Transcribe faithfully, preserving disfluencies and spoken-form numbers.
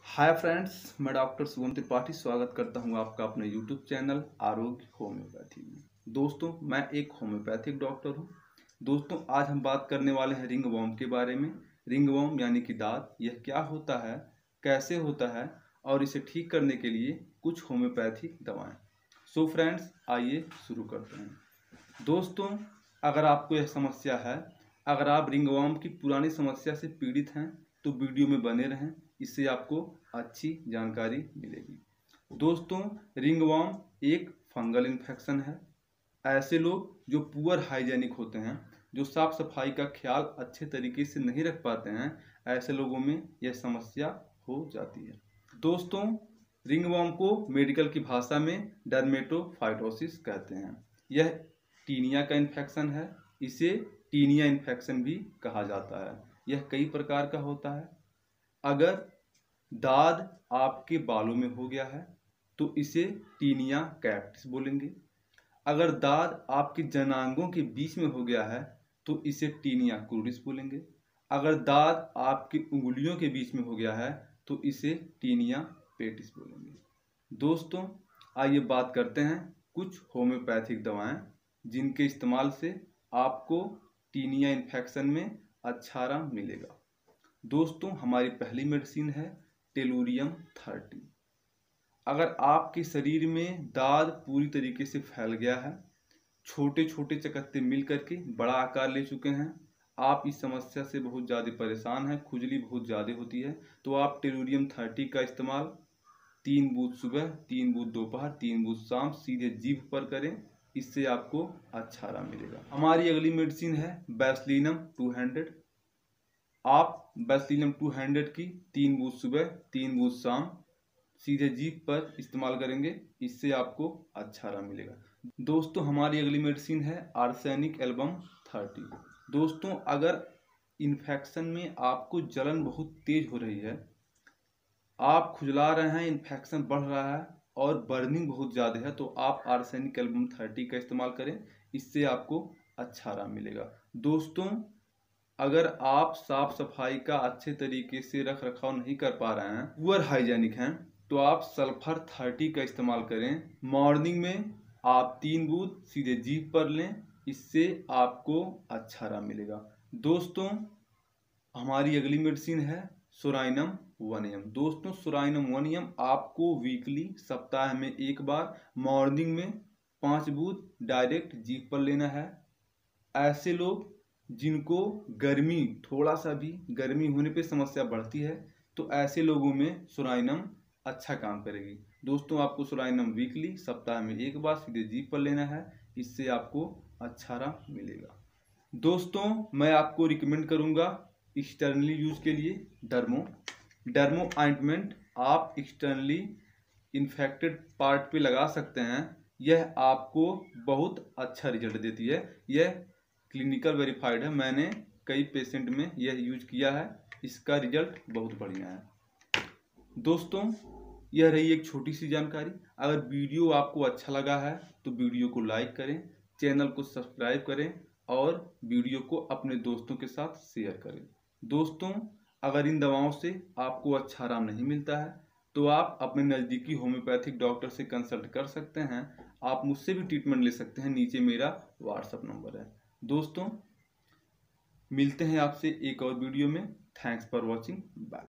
हाय friends, मैं doctor Shubham Tripathi स्वागत करता हूं आपका अपने यूट्यूब चैनल आरोग्य होम्योपैथी में। दोस्तों, मैं एक होम्योपैथिक डॉक्टर हूं। दोस्तों, आज हम बात करने वाले हैं रिंगवॉर्म के बारे में। रिंगवॉर्म यानी कि दाद, यह क्या होता है, कैसे होता है और इसे ठीक करने के लिए कुछ होम्योपैथिक दवाएं। सो फ्रेंड्स, आइए शुरू करते हैं। दोस्तों, अगर आपको यह समस्या है, अगर आप रिंगवॉर्म की पुरानी समस्या से पीड़ित हैं तो वीडियो में बने रहें, इससे आपको अच्छी जानकारी मिलेगी। दोस्तों, रिंगवॉर्म एक फंगल इन्फेक्शन है। ऐसे लोग जो पुअर हाइजेनिक होते हैं, जो साफ सफाई का ख्याल अच्छे तरीके से नहीं रख पाते हैं, ऐसे लोगों में यह समस्या हो जाती है। दोस्तों, रिंगवॉर्म को मेडिकल की भाषा में डर्मेटोफाइटोसिस कहते हैं। यह टीनिया का इन्फेक्शन है। इसे टीनिया इन्फेक्शन भी कहा जाता है। यह कई प्रकार का होता है। अगर दाद आपके बालों में हो गया है तो इसे टीनिया कैक्टिस बोलेंगे। अगर दाद आपके जनांगों के बीच में हो गया है तो इसे टीनिया क्रूडिस बोलेंगे। अगर दाद आपकी उंगलियों के बीच में हो गया है तो इसे टीनिया पेटिस बोलेंगे। दोस्तों, आइए बात करते हैं कुछ होम्योपैथिक दवाएं जिनके इस्तेमाल से आपको टीनिया इन्फेक्शन में अच्छा आराम मिलेगा। दोस्तों, हमारी पहली मेडिसिन है टेलुरियम थर्टी। अगर आपके शरीर में दाद पूरी तरीके से फैल गया है, छोटे छोटे चकत्ते मिल करके बड़ा आकार ले चुके हैं, आप इस समस्या से बहुत ज़्यादा परेशान हैं, खुजली बहुत ज़्यादा होती है, तो आप टेलुरियम थर्टी का इस्तेमाल तीन बूंद सुबह, तीन बूंद दोपहर, तीन बूंद शाम सीधे जीभ पर करें। इससे आपको अच्छा आराम मिलेगा। हमारी अगली मेडिसिन है बैसिलिनम टू हंड्रेड। आप बैसिलिनम टू हंड्रेड की तीन बूंद सुबह, तीन बूंद शाम सीधे जीभ पर इस्तेमाल करेंगे। इससे आपको अच्छा आराम मिलेगा। दोस्तों, हमारी अगली मेडिसिन है आर्सेनिक एल्बम थर्टी। दोस्तों, अगर इन्फेक्शन में आपको जलन बहुत तेज हो रही है, आप खुजला रहे हैं, इन्फेक्शन बढ़ रहा है और बर्निंग बहुत ज़्यादा है, तो आप आर्सेनिक एल्बम थर्टी का इस्तेमाल करें। इससे आपको अच्छा आराम मिलेगा। दोस्तों, अगर आप साफ सफाई का अच्छे तरीके से रख रखाव नहीं कर पा रहे हैं, पुअर हाइजेनिक हैं, तो आप सल्फर थर्टी का इस्तेमाल करें। मॉर्निंग में आप तीन बूंद सीधे जीभ पर लें। इससे आपको अच्छा आराम मिलेगा। दोस्तों, हमारी अगली मेडिसिन है सोराइनम वन एम। दोस्तों, सोराइनम वन एम आपको वीकली, सप्ताह में एक बार, मॉर्निंग में पाँच बूंद डायरेक्ट जीभ पर लेना है। ऐसे लोग जिनको गर्मी, थोड़ा सा भी गर्मी होने पे समस्या बढ़ती है, तो ऐसे लोगों में सोराइनम अच्छा काम करेगी। दोस्तों, आपको सोराइनम वीकली, सप्ताह में एक बार सीधे जीभ पर लेना है। इससे आपको अच्छा आराम मिलेगा। दोस्तों, मैं आपको रिकमेंड करूंगा एक्सटर्नली यूज के लिए डर्मो डर्मो ऑइंटमेंट। आप एक्सटर्नली इन्फेक्टेड पार्ट पे लगा सकते हैं। यह आपको बहुत अच्छा रिजल्ट देती है। यह क्लिनिकल वेरीफाइड है। मैंने कई पेशेंट में यह यूज किया है। इसका रिजल्ट बहुत बढ़िया है। दोस्तों, यह रही एक छोटी सी जानकारी। अगर वीडियो आपको अच्छा लगा है तो वीडियो को लाइक करें, चैनल को सब्सक्राइब करें और वीडियो को अपने दोस्तों के साथ शेयर करें। दोस्तों, अगर इन दवाओं से आपको अच्छा आराम नहीं मिलता है तो आप अपने नज़दीकी होम्योपैथिक डॉक्टर से कंसल्ट कर सकते हैं। आप मुझसे भी ट्रीटमेंट ले सकते हैं। नीचे मेरा व्हाट्सएप नंबर है। दोस्तों, मिलते हैं आपसे एक और वीडियो में। Thanks for watching. बाय।